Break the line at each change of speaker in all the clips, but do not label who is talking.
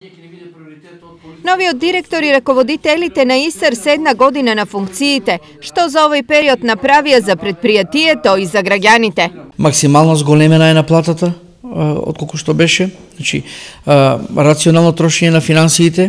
Новиот директор и раководителите на ИСР 7 година на функциите, што за овој период направија за предпријатието и за граѓаните.
Максимално зголемена е наплатата отколку што беше. Значи, рационално трошење на финансиите.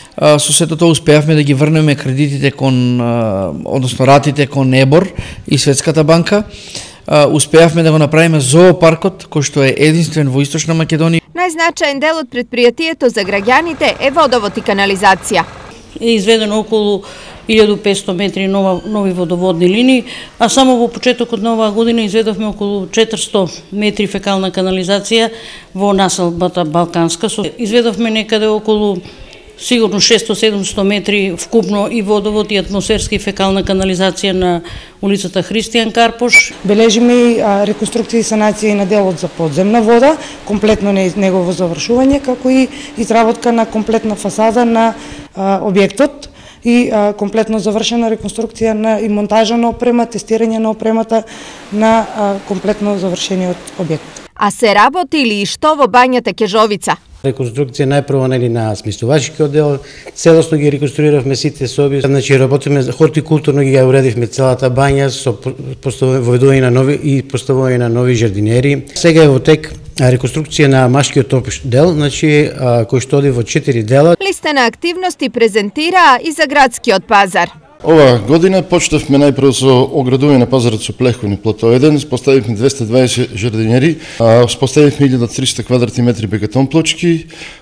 Со сето тоа успеавме да ги врнеме кредитите кон, односно ратите кон ЕБОР и Светската банка. Успеавме да го направиме зоопаркот, кој што е единствен во Источна Македонија.
Најзначаен дел од предпријатието за граѓаните е водовод и канализација.
Е изведено околу 1500 метри нови водоводни линии, а само во почетокот на оваа година изведовме околу 400 метри фекална канализација во населбата Балканска. Изведовме некаде околу сигурно 600-700 метри вкупно и водовод и атмосферски фекална канализација на улицата Христијан Карпош.
Бележиме и реконструкција и санација на делот за подземна вода, комплетно негово завршување, како и изработка на комплетна фасада на објектот и комплетно завршена реконструкција и монтажа на опрема, тестирање на опремата на комплетно завршениот објект.
А се работи ли и што во бањата Кежовица?
Реконструкција најпрво на сместувачкиот дел, целосно ги реконструиравме сите соби, значи работиме хортикултурно ги уредивме целата бања со воведување на нови и поставување на нови жардинери. Сега е во тек реконструкција на машкиот општ дел, значи кој што оди во 4 дела.
Листа на активности презентираа и за градскиот пазар.
Ова година почнавме најпрво со оградување на пазарот со плехови на плато 1, поставивме 220 жардинери, поставивме 1300 квадратни метри бекатон плочки,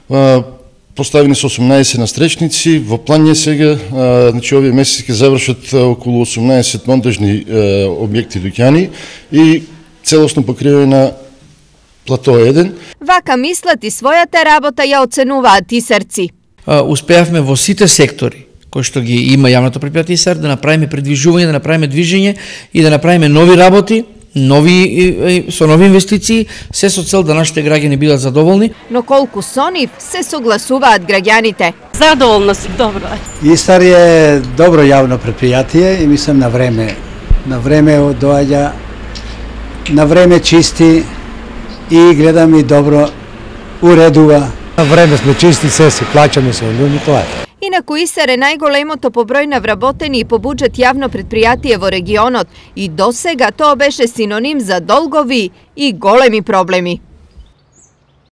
поставени со 18 настречници, во план е сега, значи овие месеци ќе завршат околу 18 монтажни објекти дуќани и целосно покривање на плато 1.
Вака мислат и својата работа ја оценуваат исарци.
Успеавме во сите сектори кои што ги има јавното предпријатие ИСР да направиме придвижување, да направиме движење и да направиме нови работи, со нови инвестиции, се со цел да нашите граѓани бидат задоволни.
Но колку со нив се согласуваат граѓаните?
Задоволна сум, добро.
ИСР е добро јавно предпријатие и мислам на време доаѓа, на време чисти и гледам и добро уредува.
На време сме чисти, се плаќаме со луѓе, тоа е.
Инаку ИСР е најголемото по број на вработени и по буџет јавно предпријатие во регионот и досега тоа беше синоним за долгови и големи проблеми.